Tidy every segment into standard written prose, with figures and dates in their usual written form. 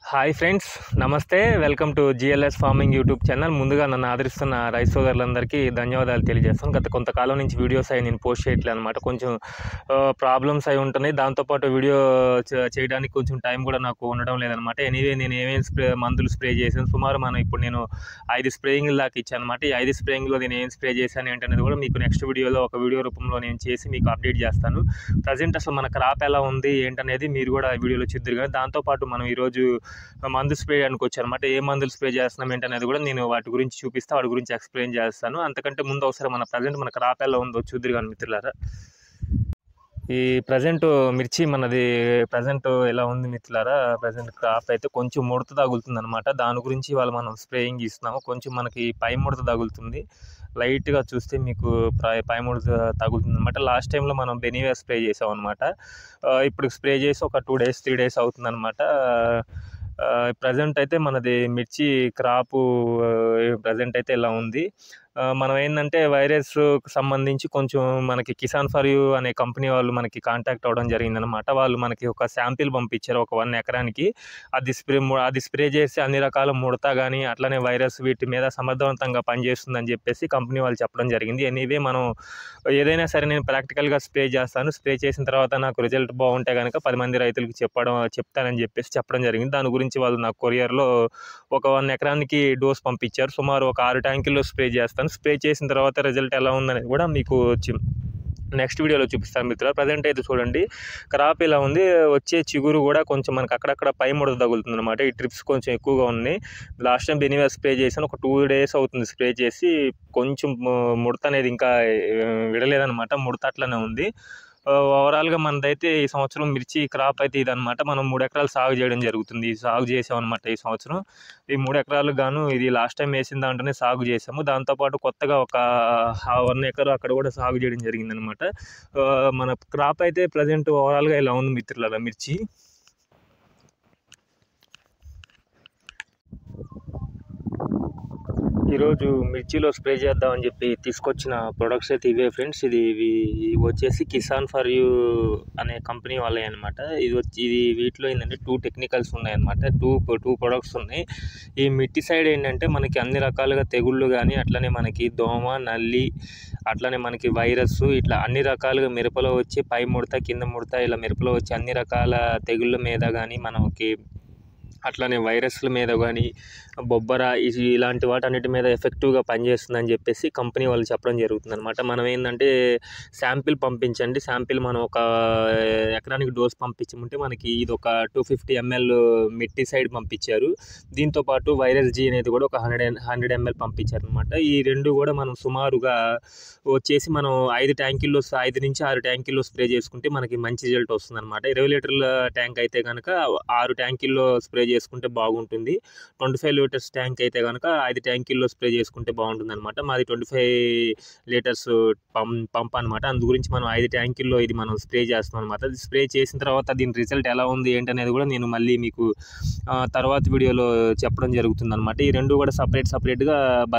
Hi friends, నమస్తే. Welcome to GLS farming YouTube channel. ముందుగా నన్ను ఆదరిస్తున్న రైతు సోదరులందరికీ ధన్యవాదాలు తెలియజేస్తాను. గత కొంతకాలం నుంచి వీడియోస్ అవి నేను పోస్ట్ చేయట్లేదు అనమాట. కొంచెం ప్రాబ్లమ్స్ అవి ఉంటున్నాయి. దాంతోపాటు వీడియో చేయడానికి కొంచెం టైం కూడా నాకు ఉండడం లేదనమాట. ఎనీవే నేను ఏమేమి మందులు స్ప్రే చేశాను, సుమారు ఇప్పుడు నేను 5 స్ప్రేయింగ్లు దాకా ఇచ్చాను అనమాట. ఈ 5 స్ప్రేయింగ్లో నేను ఏం స్ప్రే చేశాను ఏంటనేది కూడా మీకు నెక్స్ట్ వీడియోలో ఒక వీడియో రూపంలో నేను చేసి మీకు అప్డేట్ చేస్తాను. ప్రజెంట్ అసలు మన క్రాప్ ఎలా ఉంది ఏంటనేది మీరు కూడా వీడియోలో చూద్దరు. కానీ దాంతోపాటు మనం ఈరోజు మందు స్ప్రే చేయడానికి వచ్చానమాట. ఏ మందులు స్ప్రే చేస్తున్నాం ఏంటనేది కూడా నేను వాటి గురించి చూపిస్తా, వాటి గురించి ఎక్స్ప్లెయిన్ చేస్తాను. అంతకంటే ముందు ఒకసారి మన క్రాప్ ఎలా ఉందో చూద్దరు కానీ మిత్రులారా. ఈ ప్రజెంట్ మిర్చి మనది ప్రజెంట్ ఎలా ఉంది మిత్రులారా. ప్రజెంట్ క్రాప్ అయితే కొంచెం ముడత తగులుతుంది అనమాట. దాని గురించి మనం స్ప్రేయింగ్ ఇస్తున్నాము. కొంచెం మనకి పై ముడత తగులుతుంది. లైట్గా చూస్తే మీకు పై ముడత తగులుతుంది అనమాట. లాస్ట్ టైంలో మనం బెనివే స్ప్రే చేసాం అనమాట. ఇప్పుడు స్ప్రే చేసి ఒక 2 days 3 days అవుతుంది అనమాట. ప్రజెంట్ అయితే మనది మిర్చి క్రాపు ప్రజెంట్ అయితే ఇలా ఉంది. మనం ఏంటంటే వైరస్కు సంబంధించి కొంచెం మనకి కిసాన్ ఫర్ యూ అనే కంపెనీ వాళ్ళు మనకి కాంటాక్ట్ అవ్వడం జరిగిందనమాట. వాళ్ళు మనకి ఒక శాంపిల్ పంపించారు, ఒక 1 ఎకరానికి. అది స్ప్రే చేసి అన్ని రకాల ముడత కానీ అట్లనే వైరస్ వీటి మీద సమర్థవంతంగా పనిచేస్తుందని చెప్పేసి కంపెనీ వాళ్ళు చెప్పడం జరిగింది. ఎనీవే మనం ఏదైనా సరే నేను ప్రాక్టికల్గా స్ప్రే చేస్తాను. స్ప్రే చేసిన తర్వాత నాకు రిజల్ట్ బాగుంటే కనుక 10 మంది రైతులకు చెప్తానని చెప్పేసి చెప్పడం జరిగింది. దాని గురించి వాళ్ళు నాకు కొరియర్లో ఒక 1 ఎకరానికి డోస్ పంపించారు. సుమారు ఒక 6 ట్యాంకుల్లో స్ప్రే చేస్తాను. స్ప్రే చేసిన తర్వాత రిజల్ట్ ఎలా ఉందనేది కూడా మీకు నెక్స్ట్ వీడియోలో చూపిస్తాను మిత్రులు. ప్రజెంట్ అయితే చూడండి క్రాప్ ఇలా ఉంది. వచ్చే చిగురు కూడా కొంచెం మనకు అక్కడక్కడ పై ముడత తగులుతుంది అనమాట. ఈ ట్రిప్స్ కొంచెం ఎక్కువగా ఉన్నాయి. లాస్ట్ టైం బెనివే స్ప్రే చేశాను, ఒక 2 days అవుతుంది స్ప్రే చేసి. కొంచెం ముడత అనేది ఇంకా విడలేదనమాట, ముడత అట్లనే ఉంది. ఓవరాల్గా మనదైతే ఈ సంవత్సరం మిర్చి క్రాప్ అయితే ఇదనమాట. మనం 3 ఎకరాలు సాగు చేయడం జరుగుతుంది. సాగు చేసామన్నమాట ఈ సంవత్సరం. ఈ 3 ఎకరాలకు గాను ఇది లాస్ట్ టైం వేసిన దాంట్లోనే సాగు చేసాము. దాంతోపాటు కొత్తగా ఒక 1 ఎకర్ అక్కడ కూడా సాగు చేయడం జరిగిందనమాట. మన క్రాప్ అయితే ప్రజెంట్ ఓవరాల్గా ఇలా ఉంది మిత్రులారా మిర్చి. ఈరోజు మిర్చిలో స్ప్రే చేద్దామని చెప్పి తీసుకొచ్చిన ప్రొడక్ట్స్ అయితే ఇవే ఫ్రెండ్స్. ఇవి వచ్చేసి కిసాన్ ఫర్ యూ అనే కంపెనీ వాళ్ళే అనమాట. ఇది వీటిలో ఏంటంటే 2 టెక్నికల్స్ ఉన్నాయన్నమాట. 2 ప్రొడక్ట్స్ ఉన్నాయి. ఈ మిటిసైడ్ ఏంటంటే మనకి అన్ని రకాలుగా తెగుళ్ళు కానీ అట్లనే మనకి దోమ, నల్లి, అట్లనే మనకి వైరస్, ఇట్లా అన్ని రకాలుగా మిరపలో వచ్చి పై ముడత కింద ముడత ఇలా మిరపలో వచ్చి అన్ని రకాల తెగుళ్ళ మీద కానీ మనకి అట్లనే వైరస్ల మీద కానీ బొబ్బర ఇలాంటి వాటన్నిటి మీద ఎఫెక్టివ్గా పనిచేస్తుందని చెప్పేసి కంపెనీ వాళ్ళు చెప్పడం జరుగుతుంది అనమాట. మనం ఏంటంటే శాంపిల్ పంపించండి. శాంపిల్ మనం ఒక ఎకరానికి డోస్ పంపించమంటే మనకి ఇది ఒక 250 ml మిటిసైడ్ పంపించారు. దీంతోపాటు వైరస్ జీ అనేది కూడా ఒక 100 ml పంపించారు అనమాట. ఈ రెండు కూడా మనం సుమారుగా వచ్చేసి మనం 5 నుంచి 6 ట్యాంకుల్లో స్ప్రే చేసుకుంటే మనకి మంచి రిజల్ట్ వస్తుంది అనమాట. 20 లీటర్ల ట్యాంక్ అయితే కనుక 6 ట్యాంకుల్లో స్ప్రే చేసుకుంటే బాగుంటుంది. 25 లీటర్స్ ట్యాంక్ అయితే కనుక 5 ట్యాంకుల్లో స్ప్రే చేసుకుంటే బాగుంటుంది అనమాట. మాది 25 లీటర్స్ పంప్ అనమాట. అందు గురించి మనం 5 ట్యాంకుల్లో ఇది మనం స్ప్రే చేస్తాం అనమాట. స్ప్రే చేసిన తర్వాత దీని రిజల్ట్ ఎలా ఉంది ఏంటనేది కూడా నేను మళ్ళీ మీకు తర్వాత వీడియోలో చెప్పడం జరుగుతుంది అనమాట. ఈ రెండు కూడా సపరేట్గా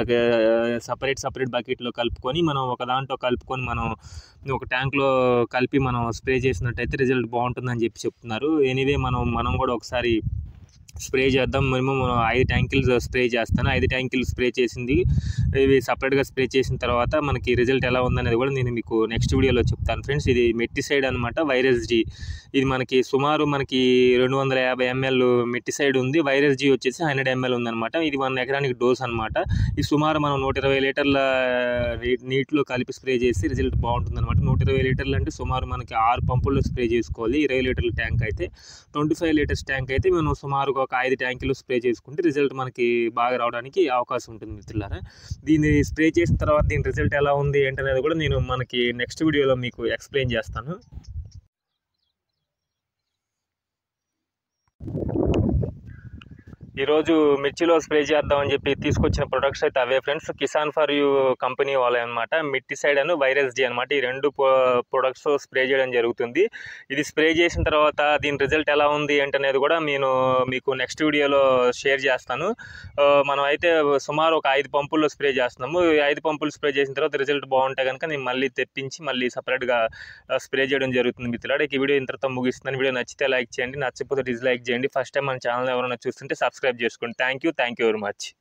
సపరేట్ బకెట్లో కలుపుకొని మనం ఒక దాంట్లో కలుపుకొని మనం ఒక ట్యాంక్లో కలిపి మనం స్ప్రే చేసినట్టయితే రిజల్ట్ బాగుంటుందని చెప్తున్నారు. ఎనీవే మనం కూడా ఒకసారి స్ప్రే చేద్దాం. మినిమం 5 ట్యాంకులు స్ప్రే చేస్తాను. 5 ట్యాంకులు స్ప్రే చేసింది ఇవి సపరేట్గా స్ప్రే చేసిన తర్వాత మనకి రిజల్ట్ ఎలా ఉందనేది కూడా నేను మీకు నెక్స్ట్ వీడియోలో చెప్తాను ఫ్రెండ్స్. ఇది మిటిసైడ్ అనమాట, వైరస్ జీ. ఇది మనకి సుమారు 250 ml మిటిసైడ్ ఉంది. వైరస్ జీ వచ్చేసి 100 ml ఉందన్నమాట. ఇది 1 ఎకరానికి డోస్ అనమాట. ఇది సుమారు మనం 120 లీటర్ల నీటిలో కలిపి స్ప్రే చేసి రిజల్ట్ బాగుంటుంది అనమాట. 120 లీటర్లు అంటే సుమారు మనకి 6 పంపుల్లో స్ప్రే చేసుకోవాలి. 20 లీటర్ల ట్యాంక్ అయితే 25 లీటర్స్ ట్యాంక్ అయితే మనం సుమారుగా ఒక 5 ట్యాంకులు స్ప్రే చేసుకుంటే రిజల్ట్ మనకి బాగా రావడానికి అవకాశం ఉంటుంది మిత్రులారా. దీన్ని స్ప్రే చేసిన తర్వాత దీని రిజల్ట్ ఎలా ఉంది ఏంటనేది కూడా నేను మనకి నెక్స్ట్ వీడియోలో మీకు ఎక్స్ప్లెయిన్ చేస్తాను. ఈరోజు మిర్చిలో స్ప్రే చేద్దామని చెప్పి తీసుకొచ్చిన ప్రొడక్ట్స్ అయితే అవే friends. Kisan for you company వాళ్ళే అనమాట. మిటిసైడ్ అండ్ వైరస్ డి అనమాట. ఈ 2 ప్రొడక్ట్స్ స్ప్రే చేయడం జరుగుతుంది. ఇది స్ప్రే చేసిన తర్వాత దీని రిజల్ట్ ఎలా ఉంది ఏంటనేది కూడా నేను మీకు నెక్స్ట్ వీడియోలో షేర్ చేస్తాను. మనం అయితే సుమారు ఒక 5 పంపుల్లో స్ప్రే చేస్తున్నాము. ఈ 5 పంపులు స్ప్రే చేసిన తర్వాత రిజల్ట్ బాగుంటే కనుక నేను మళ్ళీ తెప్పించి మళ్ళీ సపరేట్గా స్ప్రే చేయడం జరుగుతుంది మిత్రులారా. ఈ వీడియో ఇంతటితో ముగిస్తున్నాను. వీడియో నచ్చితే లైక్ చేయండి, నచ్చకపోతే డిస్లైక్ చేయండి. ఫస్ట్ టైం మన ఛానల్ ఎవరైనా చూస్తుంటే సబ్స్క్రైబ్ చేసుకోండి. Thank you very much.